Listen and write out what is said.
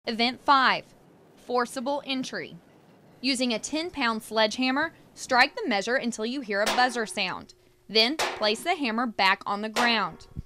Event 5, Forcible Entry. Using a 10-pound sledgehammer, strike the measure until you hear a buzzer sound. Then place the hammer back on the ground.